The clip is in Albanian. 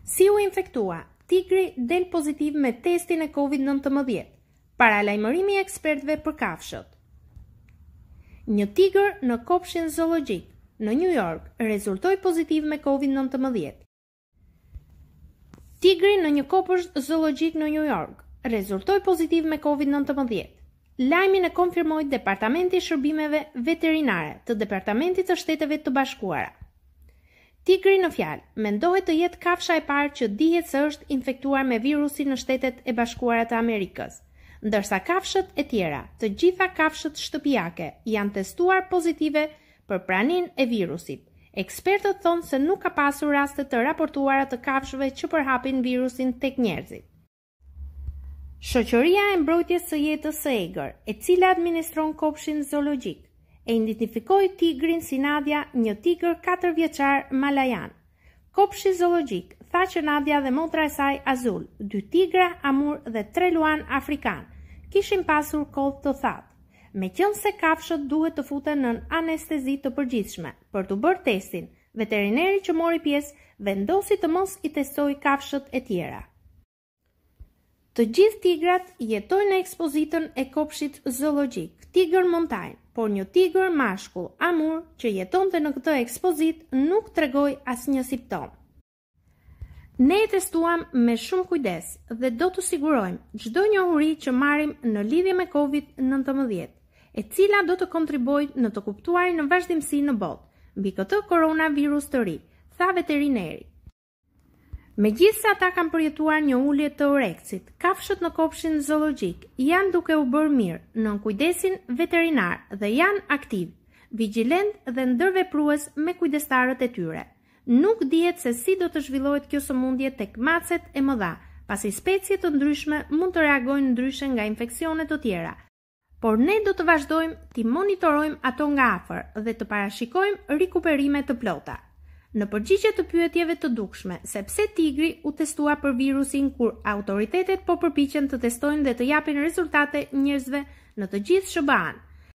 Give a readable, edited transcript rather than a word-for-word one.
Si u infektua, tigri del pozitiv me testin e COVID-19, paralajmërimi i ekspertëve për kafshët. Një tigër në kopshin zoologjik në New York rezultoi pozitiv me COVID-19. Tigri në një kopsht zoologjik në New York rezultoi pozitiv me COVID-19. Lajmin e konfirmoi Departamenti i Shërbimeve Veterinare të Departamentit të Shteteve të Bashkuara. Tigri në fjalë mendohet të jetë kafsha e parë që dihet se është infektuar me virusin në Shtetet e Bashkuara të Amerikës, ndërsa kafshët e tjera, të gjitha kafshët shtëpiake, janë testuar pozitive për praninë e virusit. Ekspertët thonë se nuk ka pasur raste të raportuara të kafshëve që përhapin virusin tek njerëzit. Shoqëria e mbrojtjes së jetës së egër, e cila administron kopshin zoologjik, e identifikoi tigrin si Nadia, një tigër 4 vjeçar malajan. Kopshi zoologjik tha që Nadia dhe motra e saj Azul, 2 tigra amur dhe 3 luan afrikan, kishin pasur kodh të thatë. Meqense kafshët duhet të futen në anestezi të përgjithshme për të bërë testin, veterineri që mori pjesë vendosi të mos i testoj kafshët e tjera. Të gjithë tigrat jetojnë në ekspozitën e kopshit zoologjik, tigër montajn, por një tigër mashkull amur që jetonte në këtë ekspozit nuk tregoi asnjë simptom. Ne e testuam me shumë kujdes dhe do të sigurojmë çdo njohuri që marrim në lidhje me COVID-19, e cila do të kontribuojë në të kuptuarin në vazhdimsi në botë mbi këtë koronavirus të ri, tha veterineri. Megjithse ata kanë përjetuar një ulje të oreksit, kafshët në kopshin zoologjik janë duke u bërë mirë nën kujdesin veterinar dhe janë aktiv, vigjilent dhe ndërveprues me kujdestarët e tyre. Nuk dihet se si do të zhvillohet kjo sëmundje tek macet e mëdha, pasi specie të ndryshme mund të reagojnë ndryshe nga infeksione të tjera. Por ne do të vazhdojmë t'i monitorojmë ato nga afër dhe të parashikojmë rikuperime të plota. Në përgjigje të pyetjeve të dukshme, sepse tigri u testua për virusin kur autoritetet po përpiqen të testojnë dhe të japin rezultate njerëzve në të gjithë SBA-n,